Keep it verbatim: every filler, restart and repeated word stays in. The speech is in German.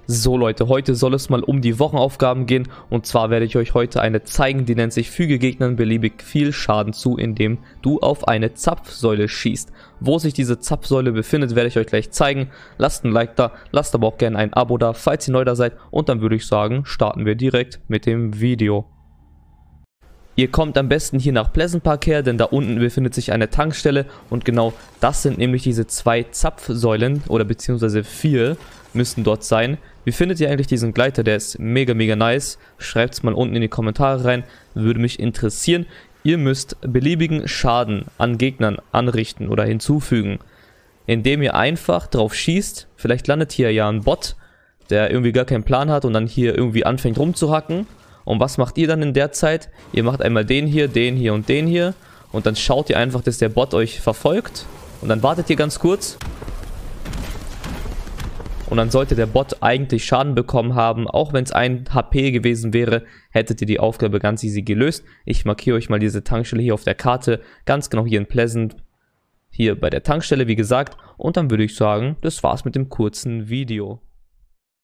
So Leute, heute soll es mal um die Wochenaufgaben gehen und zwar werde ich euch heute eine zeigen, die nennt sich Füge Gegnern beliebig viel Schaden zu, indem du auf eine Zapfsäule schießt. Wo sich diese Zapfsäule befindet, werde ich euch gleich zeigen. Lasst ein Like da, lasst aber auch gerne ein Abo da, falls ihr neu da seid, und dann würde ich sagen, starten wir direkt mit dem Video. Ihr kommt am besten hier nach Pleasant Park her, denn da unten befindet sich eine Tankstelle und genau das sind nämlich diese zwei Zapfsäulen oder beziehungsweise vier müssten dort sein. Wie findet ihr eigentlich diesen Gleiter? Der ist mega mega nice. Schreibt es mal unten in die Kommentare rein, würde mich interessieren. Ihr müsst beliebigen Schaden an Gegnern anrichten oder hinzufügen, indem ihr einfach drauf schießt. Vielleicht landet hier ja ein Bot, der irgendwie gar keinen Plan hat und dann hier irgendwie anfängt rumzuhacken. Und was macht ihr dann in der Zeit? Ihr macht einmal den hier, den hier und den hier. Und dann schaut ihr einfach, dass der Bot euch verfolgt. Und dann wartet ihr ganz kurz. Und dann sollte der Bot eigentlich Schaden bekommen haben. Auch wenn es ein H P gewesen wäre, hättet ihr die Aufgabe ganz easy gelöst. Ich markiere euch mal diese Tankstelle hier auf der Karte. Ganz genau hier in Pleasant. Hier bei der Tankstelle, wie gesagt. Und dann würde ich sagen, das war's mit dem kurzen Video.